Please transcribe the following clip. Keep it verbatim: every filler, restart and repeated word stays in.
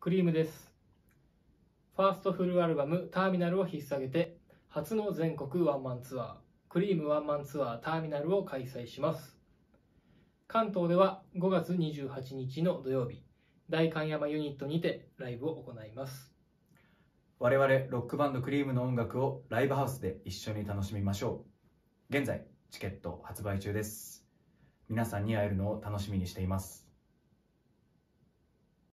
クリームです。ファーストフルアルバム「ターミナル」を引っ提げて初の全国ワンマンツアークリームワンマンツアーターミナルを開催します。関東ではごがつにじゅうはちにちの土曜日、代官山ユニットにてライブを行います。 我々ロックバンドクリームの音楽をライブハウスで一緒に楽しみましょう。現在チケット発売中です。皆さんに会えるのを楽しみにしています。